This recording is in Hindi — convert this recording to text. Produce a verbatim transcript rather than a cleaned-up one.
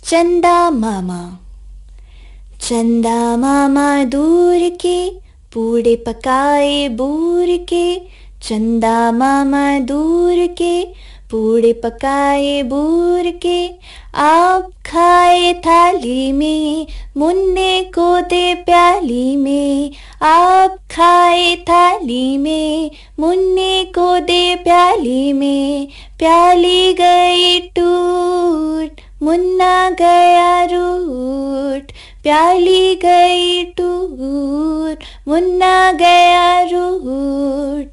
चंदा मामा। चंदा मामा दूर के पूड़े पकाए बूर के। चंदा मामा दूर के पूड़े पकाए बूर के। आप खाए थाली में मुन्ने को दे प्याली में। आप खाए थाली में मुन्ने को दे प्याली में। प्याली गई टूट मुन्ना गया रूठ। प्याली गई टूट मुन्ना गया रूठ।